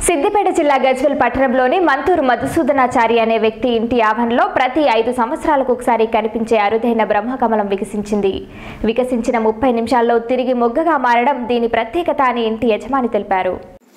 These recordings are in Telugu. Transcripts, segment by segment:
సిద్దిపేట జిల్లా గజ్వేల్ పట్టణంలోని మంతూరు మధుసూదనాచారి అనే వ్యక్తి ఇంటి ఆవరణలో ప్రతి 5 సంవత్సరాలకు ఒకసారి కనిపించే అరుదైన బ్రహ్మకమలం వికసించింది. వికసించిన 30 నిమిషాల్లో తిరిగి మొగ్గగా మారడం దీని ప్రత్యేకత అని ఇంటి యజమాని తెలిపారు.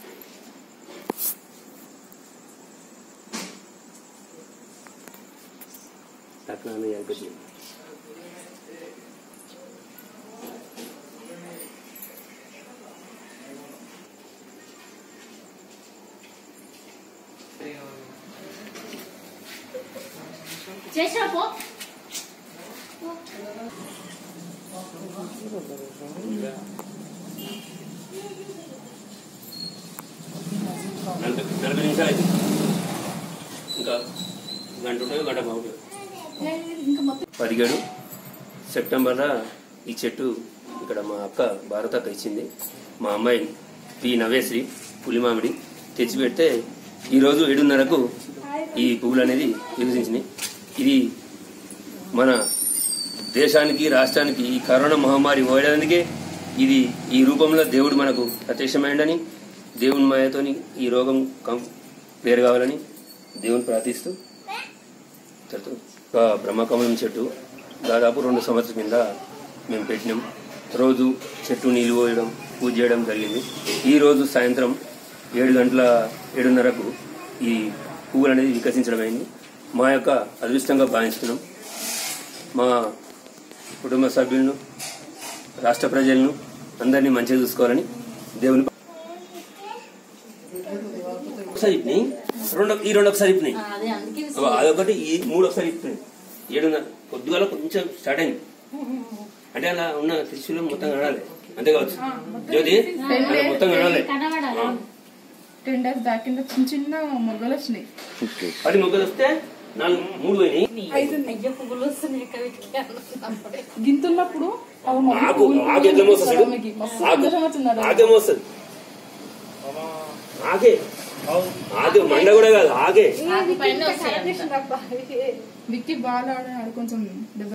పదిహేడు సెప్టెంబర్లో ఈ చెట్టు ఇక్కడ మా అక్క భారత అక్క ఇచ్చింది. మా అమ్మాయి పి నవేశ్రీ పులిమామిడి తెచ్చిపెడితే ఈరోజు 7:30కు ఈ పువ్వులు అనేది వికసించినాయి. ఇది మన దేశానికి రాష్ట్రానికి ఈ కరోనా మహమ్మారి పోయడానికే ఇది ఈ రూపంలో దేవుడు మనకు ప్రత్యక్షమైందని దేవుని మాయతోని ఈ రోగం క్లియర్ కావాలని దేవుని ప్రార్థిస్తూ బ్రహ్మకమలం చెట్టు దాదాపు 2 సంవత్సరాల కింద మేము పెట్టినాం. రోజు చెట్టు నీళ్ళు పోయడం పూజ చేయడం జరిగింది. ఈ రోజు సాయంత్రం 7:30కు ఈ పువ్వులు అనేది వికసించడం అయింది. మా యొక్క అదృష్టంగా భావిస్తున్నాం. మా కుటుంబ సభ్యులను రాష్ట్ర ప్రజలను అందరినీ మంచిగా చూసుకోవాలని దేవుని ఒకసారి ఇప్పినాయి, ఈ రెండు ఒకసారి ఇప్పినాయి, అదొకటి ఈ 3 ఒకసారి ఇప్పినాయి. 7:30 పొద్దుగాల కొంచెం స్టార్ట్ అయింది అంటే అలా ఉన్న త్రిశూలం మొత్తం కనాలి అంతే కావచ్చు. జ్యోతి మొత్తం కనాలి. 10 days బ్యాక్ కింద చిన్న చిన్న మొగ్గలు వచ్చినాయి. 10 మొగ్గలు వస్తే 3 పోయినాయి. గింతున్నప్పుడు ఆకే మోస్తుంది, ఆకే మండ కూడా కాదు, ఆకే విక్కి బాగా ఆడ కొంచెం